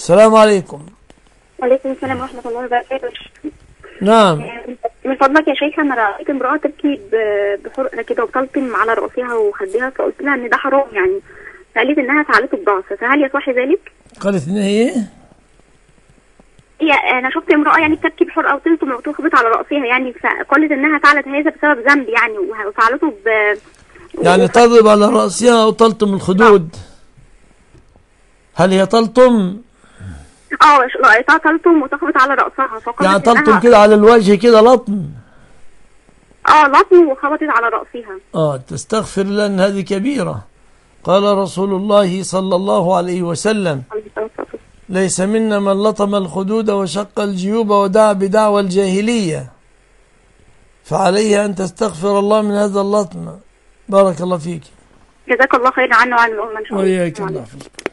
السلام عليكم. وعليكم السلام ورحمة الله وبركاته. نعم. من فضلك يا شيخ، أنا رأيت امرأة تبكي بحرقة كده وتلطم على رأسها وخدها، فقلت لها إن ده حرام يعني، فقالت إنها فعلته بضعف، فهل يصح ذلك؟ قالت إن هي أنا شفت امرأة يعني بتبكي بحرقة وتلطم وتخبط على رأسها يعني، فقالت إنها فعلت هذا بسبب ذنب يعني، وفعلته يعني تضرب على رأسها وتلطم الخدود. هل هي تلطم؟ رأيتها تلطم وتخبط على رأسها، فقالت يعني تلطم إنها كده على الوجه كده لطم. لطم وخبطت على رأسها. تستغفر لأن هذه كبيرة. قال رسول الله صلى الله عليه وسلم: ليس منا من لطم الخدود وشق الجيوب ودعا بدعوى الجاهلية، فعليها أن تستغفر الله من هذا اللطم. بارك الله فيك. جزاك الله خيرا عنه وعن الأمة إن شاء الله. وإياك الله.